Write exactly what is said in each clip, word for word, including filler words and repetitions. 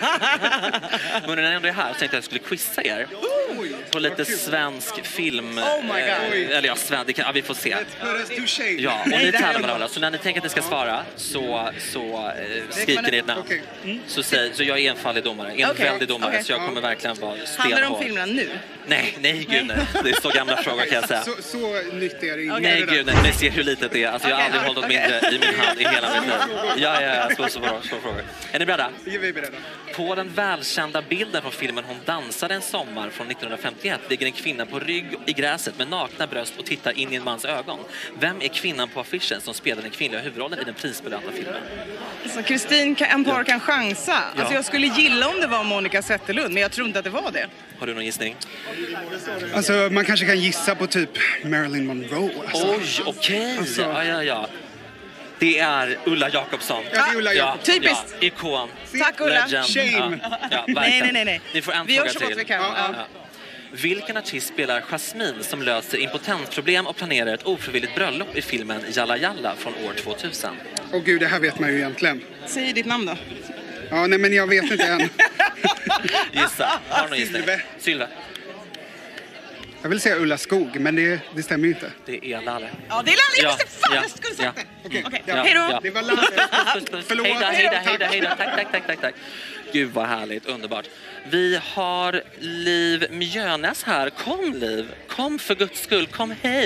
Men när jag ändå är här så tänkte jag att jag skulle quizza er på lite svensk film. Oh my God. Eh, eller ja, svensk, det kan, ja, vi får se. Ja, och ni tävlar med varandra. Så när ni tänker att ni ska svara så, så eh, skriker ni ett namn. Mm. Så, säg, så jag är en fallig domare, en Okay. väldig domare. Okay. Så jag kommer verkligen vara stenhård. Handlar det om filmerna nu? Nej, nej gud nej. Det är så gamla frågor kan jag säga. Så, så nytt är det inte. Nej gud nej, ni ser hur litet det är. Alltså jag har aldrig hållit något mindre i min hand i hela mitt liv. Ja, ja, ja, så, så, så, så frågor. Är ni beredda? Ja, vi är beredda. På den välkända bilden från filmen Hon dansade en sommar från nittonhundrafemtioett ligger en kvinna på rygg i gräset med nakna bröst och tittar in i en mans ögon. Vem är kvinnan på affischen som spelar den kvinnliga huvudrollen i den prisbelönta filmen? Så Kristin en par kan chansa. Ja. Alltså jag skulle gilla om det var Monica Zetterlund, men jag tror inte att det var det. Har du någon gissning? Alltså, man kanske kan gissa på typ Marilyn Monroe. Alltså. Oj, okej. Okay. Alltså. Ja, ja, ja. Det är Ulla Jacobsson. Ja, det är Ulla Jacobsson. Typiskt. Ja, ikon. Tack Ulla. Legend. Shame. Ja, ja, Nej, nej, nej, nej. Ni får en Vi fråga gör så gott till. vi kan. Ja, Ja. Ja. Vilken artist spelar Jasmine som löser impotensproblem och planerar ett ofrivilligt bröllop i filmen Jalla Jalla från år tvåtusen? Åh gud, det här vet man ju egentligen. Säg ditt namn då. Ja, nej men jag vet inte än. Gissa. Har du någon gissning? Sylve. Sylve. Jag vill säga Ulla Skog, men det, det stämmer ju inte. Det är Lalle. Ja, det är Lalle. Jag Ja, visste fan, ja, jag skulle ja. sagt det. Okej, Okej, ja. hej då. Ja. Det var Lalle. Puss, puss. Förlåt. Hejda, hejda, hejda, hejda. Tack, tack, tack, tack, tack, tack. Gud vad härligt, underbart. Vi har Liv Mjönäs här. Kom Liv, kom för guds skull, kom hej.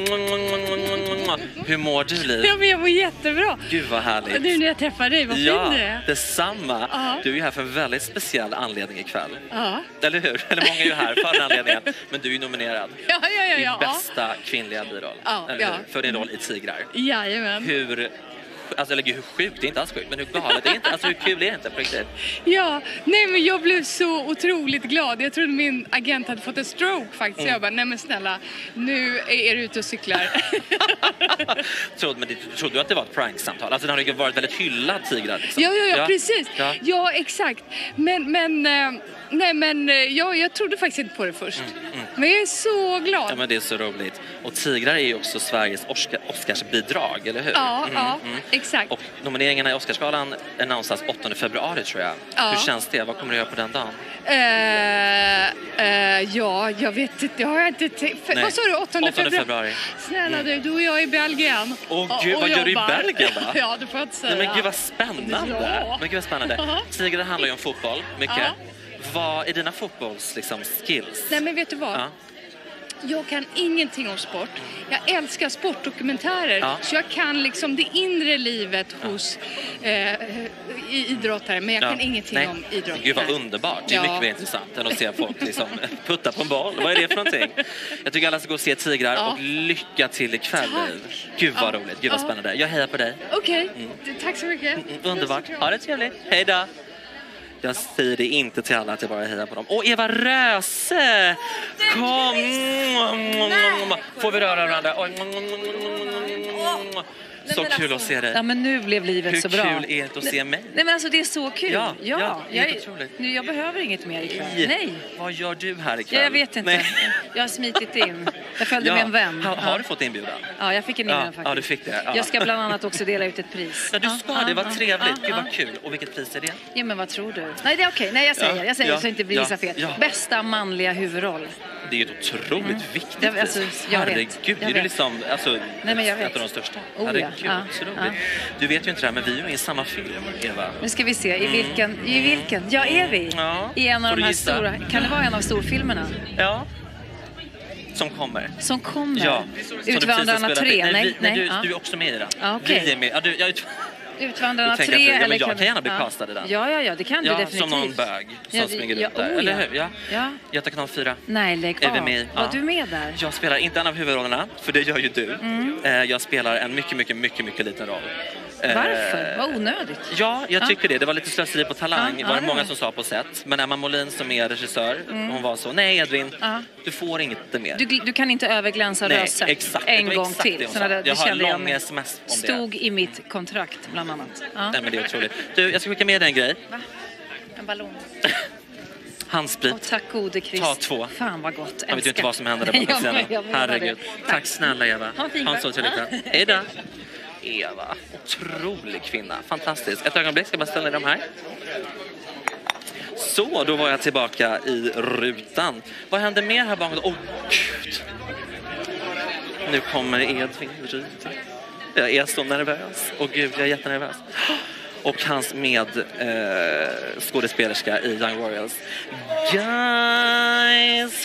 Hur mår du Liv? Ja, men jag mår jättebra. Gud vad härligt. Nu när jag träffar dig, vad fin Ja, du är. detsamma. Ja. Du är ju här för en väldigt speciell anledning ikväll. Ja. Eller hur? Eller många är ju här för den anledningen. Men du är ju nominerad. Ja, ja, ja, Din ja. bästa kvinnliga biroll. Ja, Eller ja. hur? För din roll i Tigrar. Jajamän. Hur, alltså, eller gud, hur sjukt, det är inte alls sjukt, men hur galet det är inte, alltså hur kul är det inte på riktigt? Ja, nej men jag blev så otroligt glad. Jag trodde min agent hade fått en stroke faktiskt. Mm. Jag bara, nej men snälla, nu är du ute och cyklar. Trodde, men det, trodde du att det var ett pranksamtal? Alltså det har ju varit väldigt hyllad Tigrar liksom. Ja, ja, ja, precis. Ja. Ja, exakt. Men, men, eh, nej men, eh, ja, jag trodde faktiskt inte på det först. Men jag är så glad. Ja, men det är så roligt. Och Tigrar är ju också Sveriges Oscar, Oscarsbidrag, eller hur? Ja, Mm, ja, mm. exakt. Och nomineringarna i Oscarsgalan annonsas åttonde februari tror jag. Ja. Hur känns det? Vad kommer du göra på den dagen? Eh, eh, ja, jag vet inte. Det har jag inte tänkt. För, Nej. vad sa du? åttonde februari? Snälla du, du och jag är i Belgien. Åh gud, Och- vad och gör du i jobbar. Belgien då? Ja, du får inte säga. Nej, men gud vad spännande. Ja. Men gud vad spännande. Ja. Tigrar handlar ju om fotboll, mycket. Ja. Vad är dina fotbolls liksom, skills? Nej, men vet du vad? Ja. Jag kan ingenting om sport. Jag älskar sportdokumentärer. Ja. Så jag kan liksom det inre livet hos eh, idrottare. Men jag Ja. kan ingenting Nej. om idrott. Gud vad Nej. underbart. Det är Ja. mycket mer intressant än att se folk liksom putta på en boll. Vad är det för någonting? Jag tycker alla ska gå och se Tigrar Ja. och lycka till ikväll. Tack. Gud vad Ja. roligt. Gud vad Ja. spännande. Jag hejar på dig. Okej, tack så mycket. Mm, underbart. Ha det trevligt. Hej då. Jag säger det inte till alla att jag bara hejar på dem. Åh, Eva Röse! Kom! Får vi röra varandra? Oj. Så kul att se dig. Ja, men nu blev livet Hur så bra. kul är det att se mig? Nej, men alltså det är så kul. Ja, ja, jag, helt otroligt. nu, jag behöver inget mer ikväll. Nej. Nej. Vad gör du här ikväll? Ja, jag vet inte. Nej. Jag har smitit in. Jag följde Ja. med en vän. Ha, har Ja. du fått inbjudan? Ja, jag fick en Ja, inbjudan faktiskt. ja, du fick det. Ja. Jag ska bland annat också dela ut ett pris. Ja, du ska det. Vad ja, trevligt. ja, Gud ja. vad kul. Och vilket pris är det? Ja, men vad tror du? Nej, det är okej. Nej, jag säger. Ja, Jag säger ja, så inte blir ja, så fel. ja. Bästa manliga huvudroll. Det är ju ett otroligt viktigt Ja, alltså, pris. jag vet. Herregud, Jag det är ju vet. liksom alltså, Nej, men jag ett vet. av de största. Oh, ja. Herregud, Ja, så roligt. ja. Du vet ju inte det här, men vi är ju med i samma film, Eva. Nu ska vi se. I vilken? I vilken? Ja, är vi? Ja. I en av Får de du här gissa? stora. Kan det vara en av storfilmerna? Ja. Som kommer. Som kommer? Ja. Som du Utvandrarna precis har spelat tre? in. Nej, Nej, vi, nej, nej. du, ja. du är också med i den. Ja, okej. Vi är med. Ja, du, jag, Utvandrarna Du tänker tre att du- ja, men eller jag kan gärna bli castad i den. Ja, ja, ja, det kan ja, du definitivt. som någon bög som Ja, springer ja, runt där. oh, Eller ja. hur? Ja. Ja. Göta kanal fyra. Nej, lägg Är vi av. med? Var Ja. du med där? Jag spelar inte en av huvudrollerna, för det gör ju du. Mm. Eh, Jag spelar en mycket, mycket, mycket, mycket liten roll. Eh, Varför? Vad onödigt. Ja, jag Ja. tycker det. Det var lite slöseri på talang, Ja, var ja, det många det. som sa på set. Men Emma Molin som är regissör, hon var så, nej Edvin, Ja. du får inget mer. Du, du kan inte överglänsa Nej, rösten exakt. Det en var gång exakt till. det hon Såna sa. där, det Jag har kände jag lång med. sms om det. Stod i mitt kontrakt bland annat. Ja. Nej, men det är otroligt. Du, jag ska skicka med dig en grej. Va? En ballong. Handsprit. Och tack gode Krist. Ta två. Fan vad gott. Jag vet ju inte vad som händer där Nej, bakom jag- scenen. jag menar Herregud. det. Tack snälla Eva. Ha en fin Ha en kväll. så trevlig kväll. Hej då. Eva, otrolig kvinna. Fantastisk. Ett ögonblick, ska jag bara ställa dig de här. Så, då var jag tillbaka i rutan. Vad händer mer här bakom? Åh, oh, gud. Nu kommer Edvin. Jag är så nervös. Och gud, jag är jättenervös. Och hans med eh, skådespelerska i Young Royals. Guys,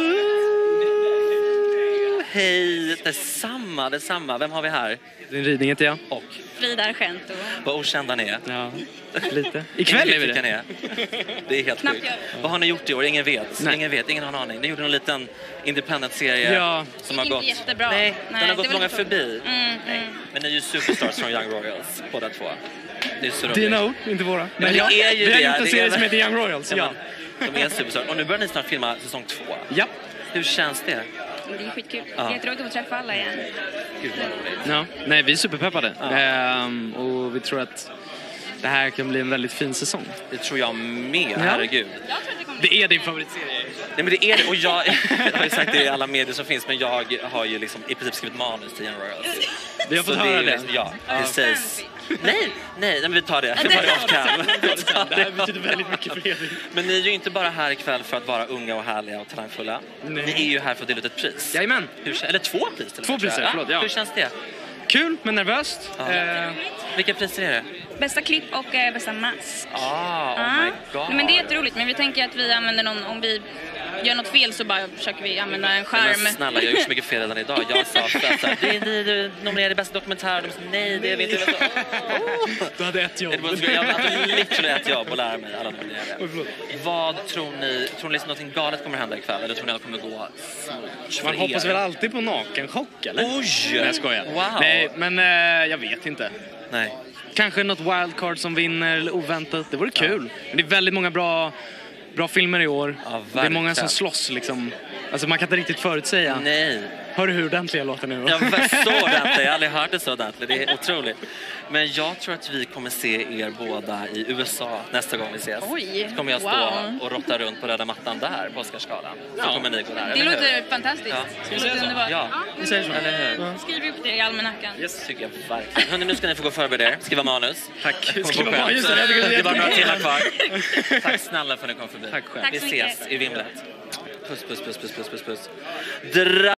hej, detsamma, detsamma. Vem har vi här? Din ridning heter jag. Och Frida Argento. vad okända ni är. Ja, lite. Ikväll är vi det. Ni är. Det är helt Knappt sjukt. jag. Vad har ni gjort i år? Ingen vet. Nej. Ingen vet, ingen har en aning. Ni gjorde en liten independent-serie Ja. som har Inte gått... jättebra. Nej, Nej, den har det gått var många lite- förbi. Mm, Nej. mm. Men ni är ju superstars från Young Royals, båda två. Det är så roligt. Dina ord, inte våra. Men det är ju vi har det, gjort en det serie är- som heter Young Royals. Ja. Ja, de är superstars. Och nu börjar ni snart filma säsong två. Ja. Hur känns det? Det är skitkul. Ja. Jätteroligt att få träffa alla igen. Gud vad roligt. ja. Nej, vi är superpeppade. Ja. Ehm, och vi tror att det här kan bli en väldigt fin säsong. Det tror jag med, Ja. herregud. Det är din favoritserie. Nej, men det är det. Och jag, jag har ju sagt det i alla medier som finns, men jag har ju liksom i princip skrivit manus till Young Royals. Vi har fått Så höra är det. Liksom, ja, Ja. precis. Nej, nej, men vi tar det. Vi tar det off cam. Det här betyder väldigt mycket för Edvin. Men ni är ju inte bara här ikväll för att vara unga och härliga och talangfulla. Nej. Ni är ju här för att dela ut ett pris. Jajamän. Hur, kä- eller två pris till och med, Två priser, tror jag. förlåt, ja. Hur känns det? Kul, men nervöst. Ja. Ehm, Vilka priser är det? Bästa klipp och eh, bästa mask. Ah, oh Ja. my god. Nej, men det är jätteroligt, men vi tänker att vi använder någon, om vi gör något fel så bara försöker vi använda en Men skärm. snälla, jag har gjort så mycket fel redan idag. Jag sa så här, det är ni du nominerade bästa dokumentär. De sa nej, det är vi inte. Jag sa, oh. du hade ett jobb. Det var- Jag hade literally ett jobb och lära mig alla nominerade. Oj, förlåt. Vad tror ni? Tror ni liksom något galet kommer hända ikväll? Eller tror ni att det kommer gå smooth Man för hoppas er? väl alltid på nakenchock, eller? Oj! Nej, jag skojar. Wow. Nej, men eh, jag vet inte. Nej. Kanske något wildcard som vinner eller oväntat. Det vore kul. Men det är väldigt många bra, bra filmer i år. Ja, det är många som verkligen. slåss liksom. Alltså man kan inte riktigt förutsäga. Nej. Hör du hur ordentlig jag låter nu? Jag var så ordentligt. Jag har aldrig hört det så ordentligt. Det är otroligt. Men jag tror att vi kommer se er båda i U S A nästa gång vi ses. Oj, Så kommer jag stå wow. och rotta runt på röda mattan där på Oscarsgalan. Så Ja. kommer ni gå där. Det eller hur? låter fantastiskt. Ja. Det låter underbart. Ja, vi säger så. Eller hur? Skriv upp det i almanackan. Yes, tycker jag verkligen. Hörrni, nu ska ni få gå och förbereda er. Skriva manus. Tack. Skriva Skriva manus. manus, det är Det var några jättekul. timmar kvar. Tack snälla för att ni kom förbi. Tack själv. Tack Vi så ses mycket. i vimlet. Puss, puss, puss, puss, puss, puss, puss. Dra